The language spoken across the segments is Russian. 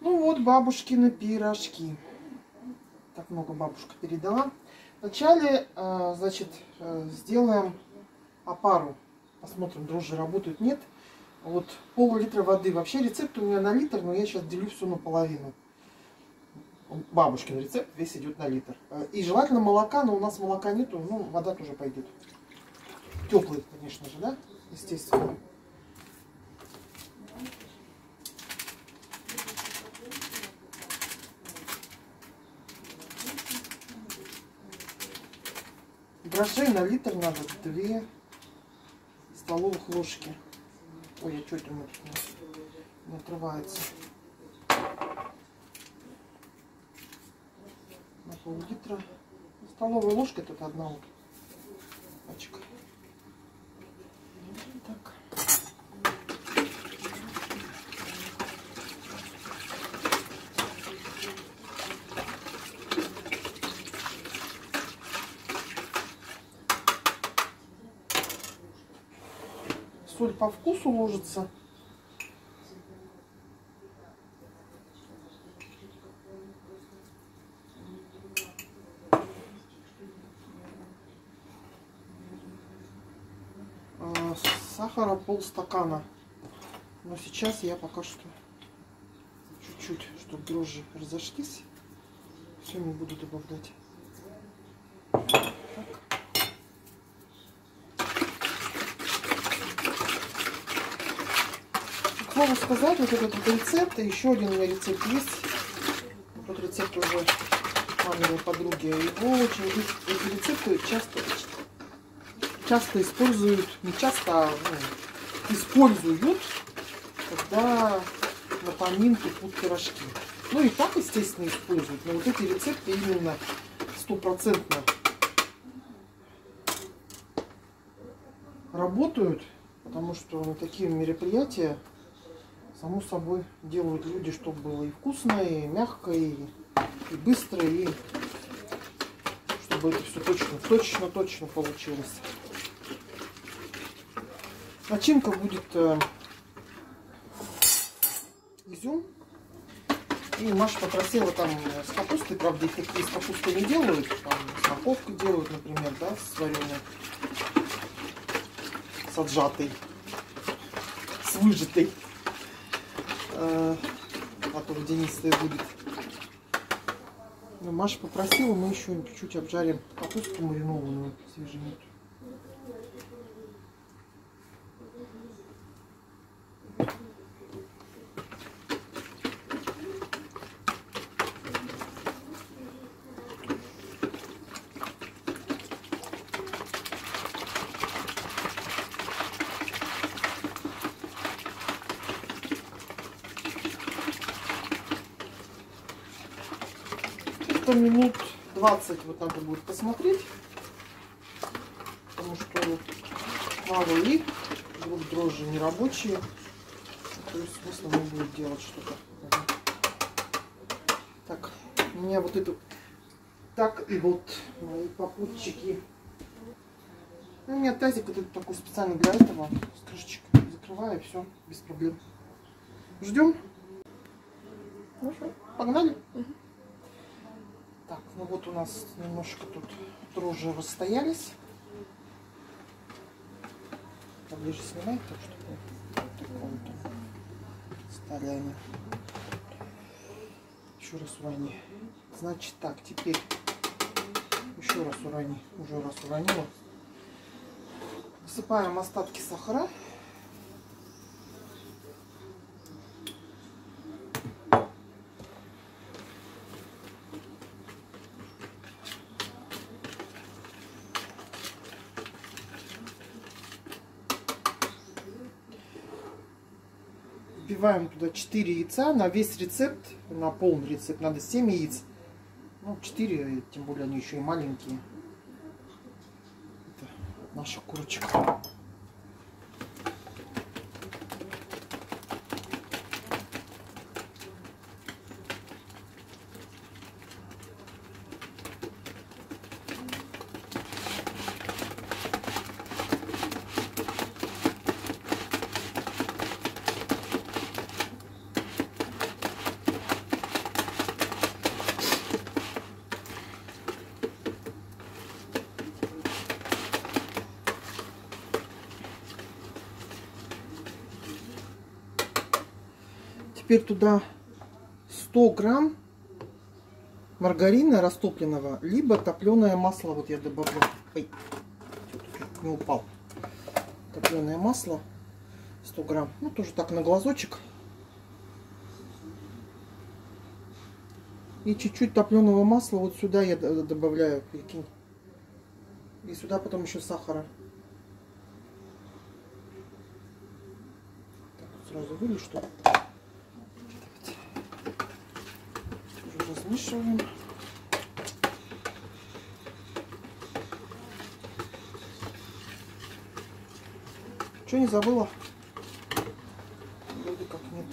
Ну вот бабушкины пирожки. Так много бабушка передала. Вначале, значит, сделаем опару. Посмотрим, дрожжи работают, нет. Вот пол-литра воды. Вообще рецепт у меня на литр, но я сейчас делю все наполовину. Бабушкин рецепт, весь идет на литр. И желательно молока, но у нас молока нету, ну вода тоже пойдет. Теплый, конечно же, да? Естественно. Дрожжей на литр надо 2 столовых ложки. Ой, а что это у меня тут не отрывается? На пол-литра. Столовая ложка тут одна вот пачка. Так. Соль по вкусу ложится. Сахара полстакана. Но сейчас я пока что чуть-чуть, чтобы дрожжи разошлись. Все не буду добавлять. Так. К слову сказать, вот этот рецепт, и еще один у меня рецепт есть. Вот рецепт уже маминой подруги. Его очень, эти рецепты часто используют, не часто, а используют, когда на поминки пекут пирожки. Ну и так, естественно, используют. Но вот эти рецепты именно стопроцентно работают, потому что на такие мероприятия, само собой, делают люди, чтобы было и вкусно, и мягко, и быстро, и чтобы это все точно получилось. Начинка будет изюм. И Маша попросила там с капустой, правда, их такие с капустой не делают, там с морковкой делают, например, да, с вареной, с отжатой, с выжатой. А то водянистая будет. Но Маша попросила, мы еще чуть-чуть обжарим капусту маринованную, свеженькую. Минут 20 вот надо будет посмотреть, потому что мало ли, вдруг дрожжи не рабочие, то есть смысл не будет делать что-то. Так, у меня вот это так, и вот мои попутчики. У меня тазик вот этот такой специально для этого, с крышечкой закрываю, и все, без проблем. Ждем. Хорошо, погнали. Так, ну вот у нас немножко тут дрожжи расстоялись. Поближе снимать, так что вот таком-то состоянии. Еще раз урони. Значит так, теперь еще раз урони. Уже раз уронила. Высыпаем остатки сахара. Вбиваем туда 4 яйца. На весь рецепт, на полный рецепт надо 7 яиц. Ну, 4, тем более они еще и маленькие. Это наша курочка. теперь туда 100 грамм маргарина растопленного, либо топленое масло. Вот я добавлю. Ой, чуть не упал. Топленое масло 100 грамм. Ну, тоже так на глазочек. И чуть-чуть топленого масла вот сюда я добавляю, прикинь. И сюда потом еще сахара. Так, сразу вылью, что тоже размешиваем. Что, не забыла? Вроде как нет.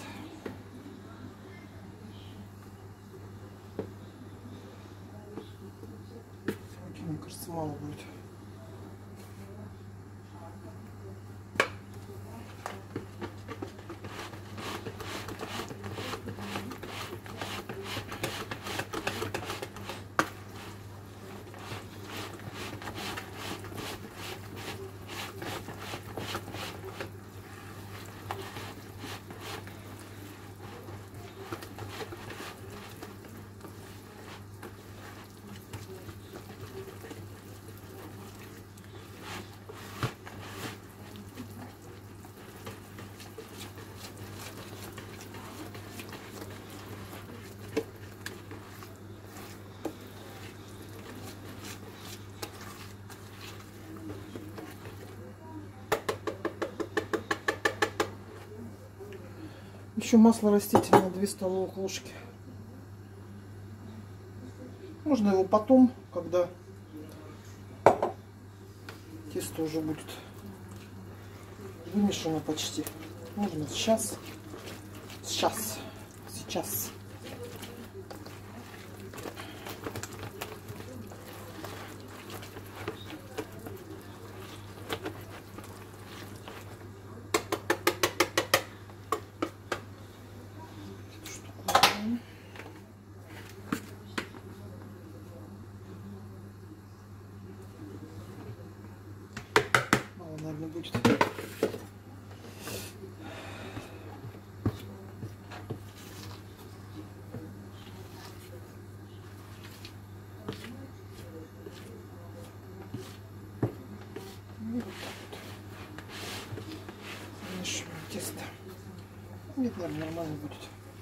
Мне кажется, мало будет. Еще масло растительное 2 столовых ложки. Можно его потом, когда тесто уже будет вымешано почти. Можно сейчас. Сейчас. Мало, наверное, будет. Тесто. Нет, наверное, нормально будет.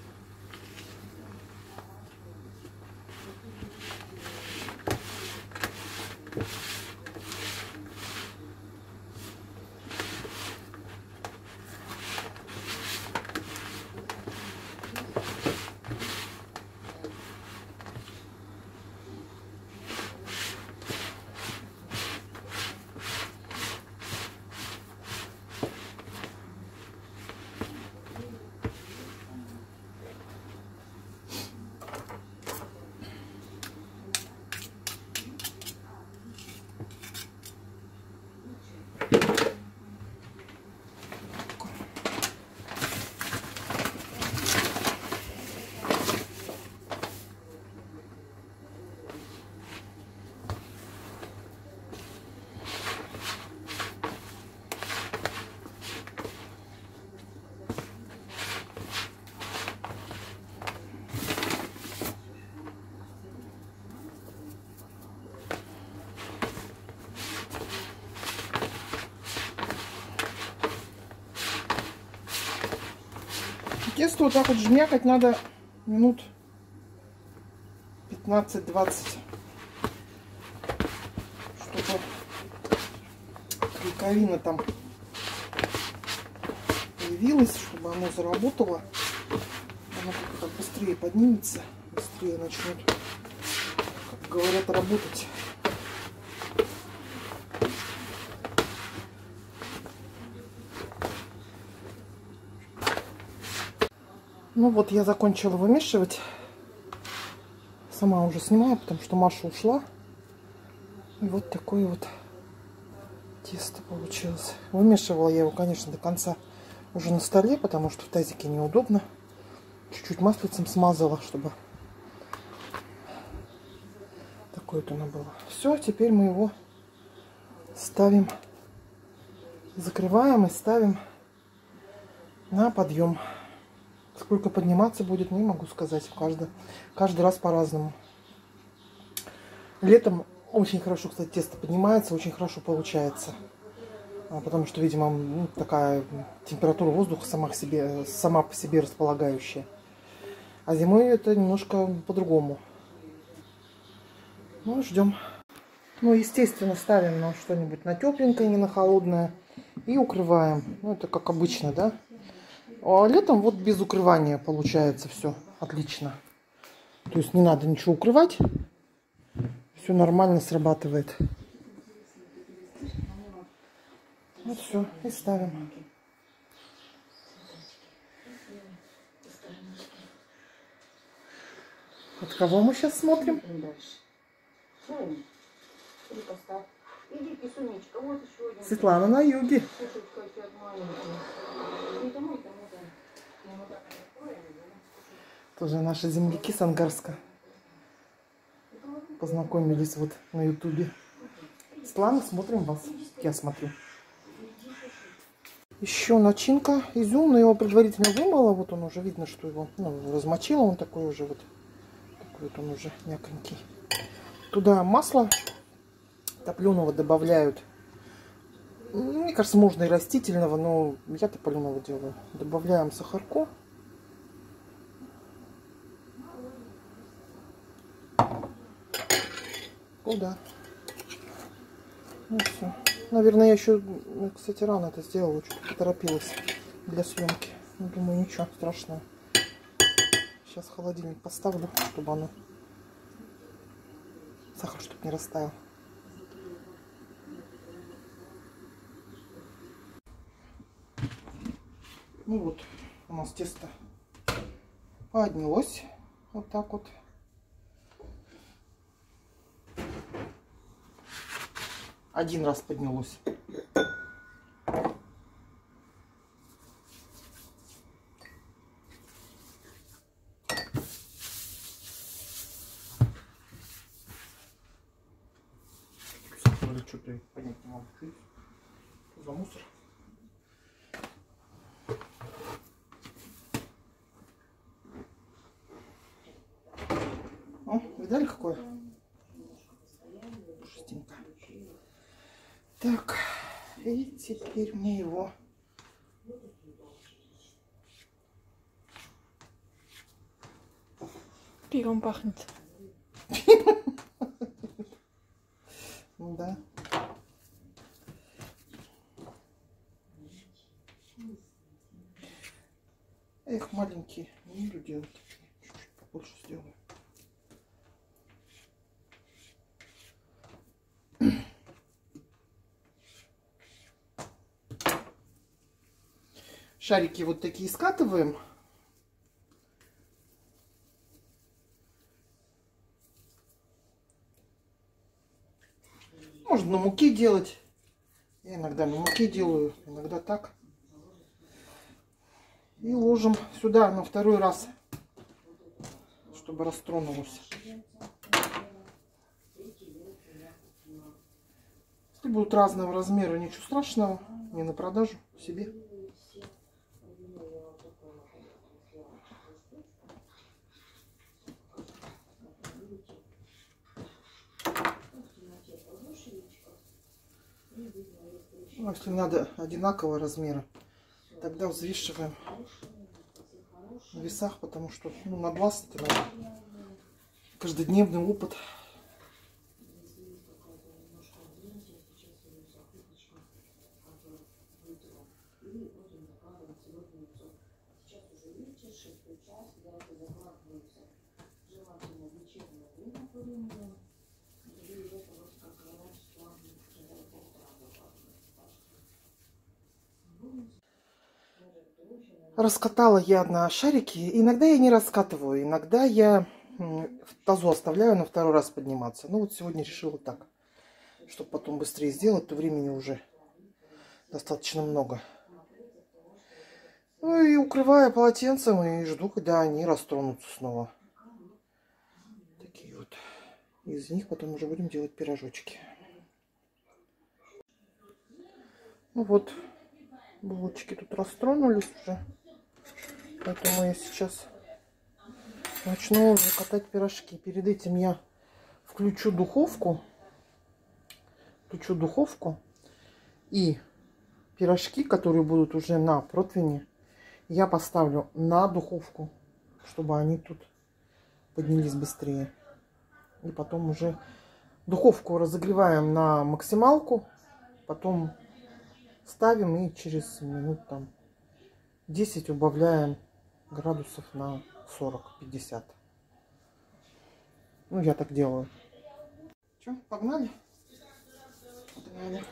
Тесто вот так вот жмякать надо минут 15-20, чтобы клейковина там появилась, чтобы оно заработало. Оно как-то быстрее поднимется, быстрее начнет, как говорят, работать. Ну вот, я закончила вымешивать. Сама уже снимаю, потому что Маша ушла. И вот такое вот тесто получилось. Вымешивала я его, конечно, до конца уже на столе, потому что в тазике неудобно. Чуть-чуть маслицем смазала, чтобы такое вот оно было. Все, теперь мы его ставим, закрываем и ставим на подъем. Сколько подниматься будет, не могу сказать. Каждый раз по-разному. Летом очень хорошо, кстати, тесто поднимается, очень хорошо получается. Потому что, видимо, ну, такая температура воздуха сама по себе располагающая. А зимой это немножко по-другому. Ну, ждем. Ну, естественно, ставим на что-нибудь на тепленькое, не на холодное. И укрываем. Ну, это как обычно, да? А летом вот без укрывания получается все отлично. То есть не надо ничего укрывать. Все нормально срабатывает. Вот все, и ставим. От кого мы сейчас смотрим? Светлана на юге. Тоже наши земляки с Ангарска. Познакомились вот на ютубе. Светлана, смотрим вас. Я смотрю. Еще начинка. Изюм, но его предварительно вымыла. Вот он уже видно, что его размочила. Он такой уже вот. Такой вот он уже мяконький. Туда масло топленого добавляют. Мне кажется, можно и растительного, но я топленого делаю. Добавляем сахарку. Куда? Ну все. Наверное, я еще, кстати, рано это сделала, что-то поторопилась для съемки. Ну, думаю, ничего страшного. Сейчас в холодильник поставлю, чтобы оно сахар, чтобы не растаял. Ну вот, у нас тесто поднялось. Вот так вот. Один раз поднялось. Что-то понять не могу. За мусор. О, видали какое? Пушистенько. Так, и теперь мне его пивом пахнет. Да. Эх, маленькие, не люблю делать. Чуть-чуть побольше сделаю. Шарики вот такие скатываем. Можно на муке делать. Я иногда на муке делаю, иногда так. И ложим сюда на второй раз, чтобы растронулось. Если будут разного размера, ничего страшного. Не на продажу, себе. Ну, если надо одинакового размера, тогда взвешиваем на весах, потому что на глаз это надо. Каждодневный опыт. Раскатала я на шарики. Иногда я не раскатываю, иногда я в тазу оставляю на второй раз подниматься. Ну вот сегодня решила так, чтобы потом быстрее сделать, то времени уже достаточно много. Ну и укрываю полотенцем и жду, когда они растронутся снова. Такие вот. Из них потом уже будем делать пирожочки. Ну вот, булочки тут растронулись уже. Поэтому я сейчас начну уже катать пирожки. Перед этим я включу духовку. И пирожки, которые будут уже на противне, я поставлю на духовку, чтобы они тут поднялись быстрее. И потом уже духовку разогреваем на максималку. Потом ставим и через минут там 10 убавляем градусов на 40-50. Ну, я так делаю. Че, погнали? Погнали.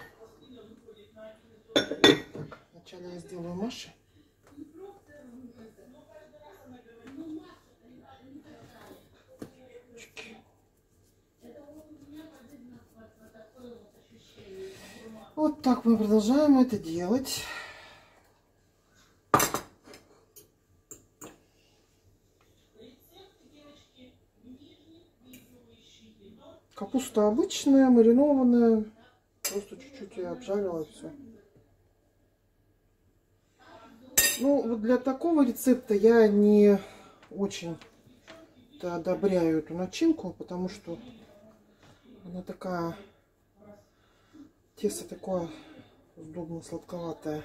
Так, вначале я сделаю Маше. Вот так мы продолжаем это делать. Капуста обычная, маринованная. Просто чуть-чуть я обжарила и все. Ну, вот для такого рецепта я не очень одобряю эту начинку, потому что она такая, тесто такое сдобно-сладковатое.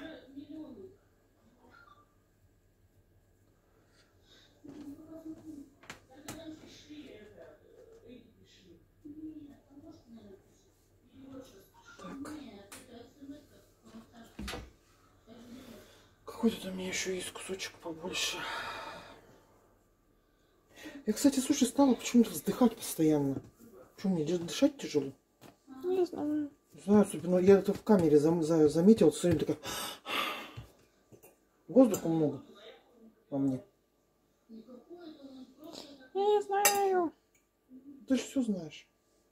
Какой-то у меня еще есть кусочек побольше. Я, кстати, слушай, стала почему-то вздыхать постоянно. Что, мне дышать тяжело? Не знаю. Не знаю, особенно я это в камере заметила, все время такая... Воздуха много во мне. Я не знаю. Ты же все знаешь.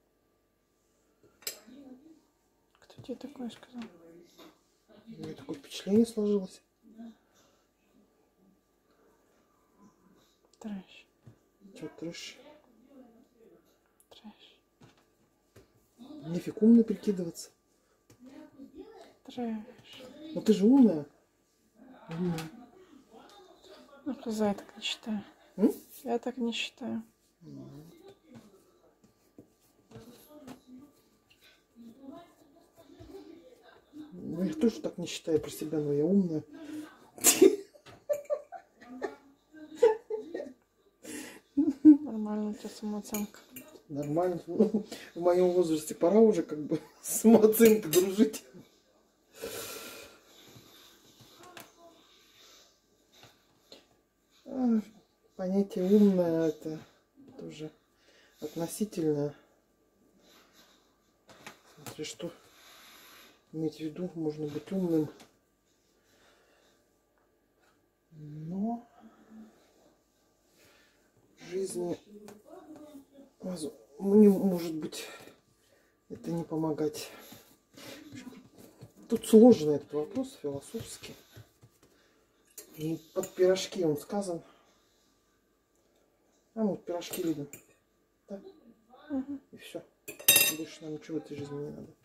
Кто тебе такое сказал? У меня такое впечатление сложилось. Трэш. Че, трэш? Трэш. Нефиг умно прикидываться. Трэш. Но ты же умная. Умная. Ну, коза, я так не считаю. М? Я так не считаю. Ну, я тоже так не считаю про себя, но я умная. Нормально у тебя самооценка. Нормально. Ну, в моем возрасте пора уже как бы самооценку дружить. Понятие умное это тоже относительно. Смотри, что иметь в виду, можно быть умным. Но в жизни мне, может быть, это не помогать. Тут сложный этот вопрос, философский. И под пирожки он сказан. А мы вот пирожки любим. Да? Угу. И все. Больше нам ничего в этой жизни не надо.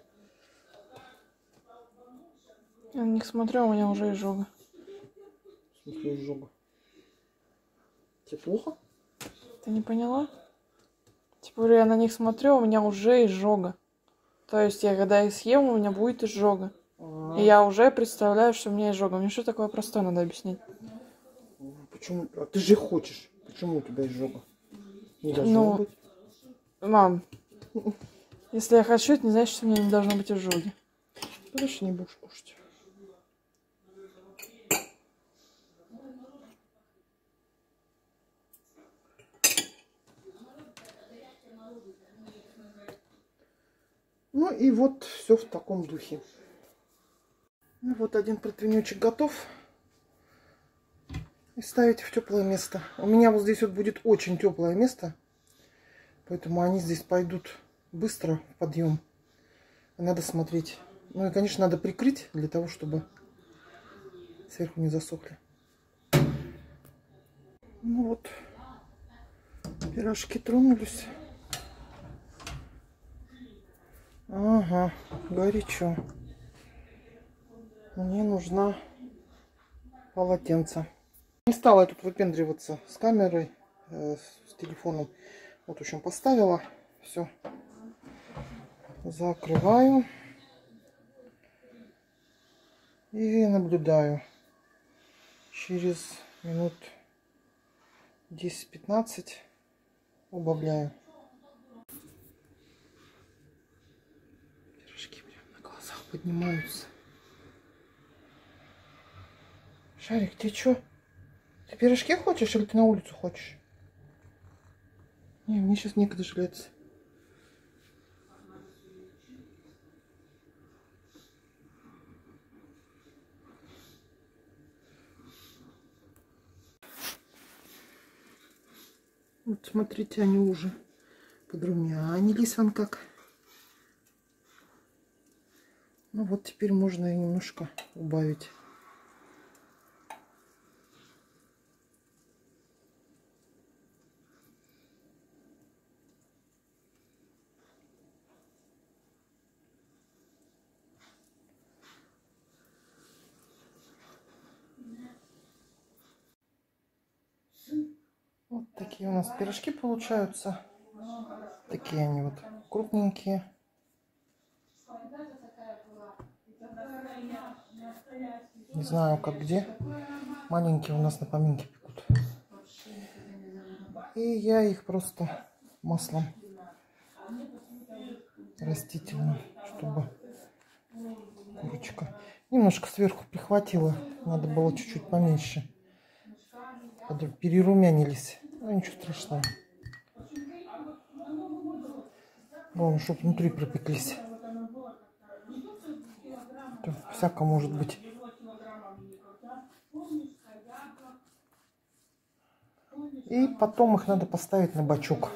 Я на них смотрю, у меня уже изжога. В смысле изжога? Тебе плохо? Ты не поняла? Типа я на них смотрю, у меня уже изжога. То есть я когда их съем, у меня будет изжога. И я уже представляю, что у меня изжога. Мне что такое простое надо объяснить? Почему? А ты же хочешь. Почему у тебя изжога? Не должно быть. Мам, если я хочу, это не значит, что у меня не должно быть изжоги. Дальше не будешь кушать. Ну и вот все в таком духе. Ну, вот один противнючек готов. И ставить в теплое место. У меня вот здесь вот будет очень теплое место. Поэтому они здесь пойдут быстро в подъем. Надо смотреть. Ну и, конечно, надо прикрыть для того, чтобы сверху не засохли. Ну вот, пирожки тронулись. Ага, горячо. Мне нужна полотенце. Не стала я тут выпендриваться с камерой, с телефоном. Вот, в общем, поставила. Все. Закрываю. И наблюдаю. Через минут 10-15 убавляю. Пирожки прям на глазах поднимаются. Шарик, ты чё? Ты пирожки хочешь или ты на улицу хочешь? Не, мне сейчас некогда жалеться. Вот смотрите, они уже подрумянились вон как. Ну вот теперь можно и немножко убавить. Вот такие у нас пирожки получаются. Такие они вот крупненькие. Не знаю, как где. Маленькие у нас на поминке пекут. И я их просто маслом растительным, чтобы курочка. Немножко сверху прихватила. Надо было чуть-чуть поменьше. Перерумянились. Ну, ничего страшного. Главное, чтобы внутри пропеклись. То всяко может быть. И потом их надо поставить на бачок.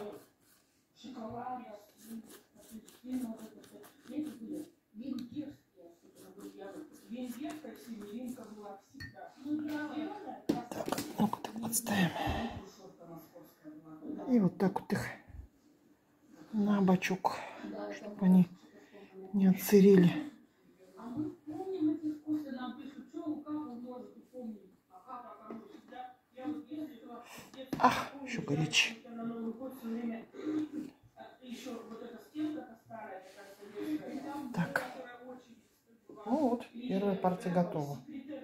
Так, ну-ка так подставим. И вот так вот их на бачок, чтобы они не отсырели. Ах, еще горячий. Так. Ну вот, первая партия готова.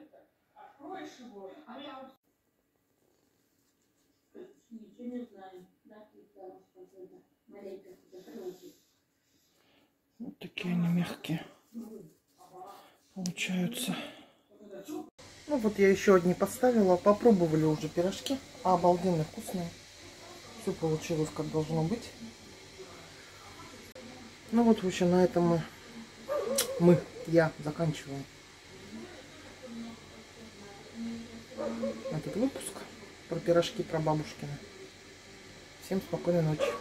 Вот такие они мягкие получаются. Ну вот я еще одни поставила. Попробовали уже пирожки. Обалденно вкусные. Все получилось как должно быть. Ну вот, в общем, на этом я заканчиваю этот выпуск про пирожки, про бабушкины. Всем спокойной ночи.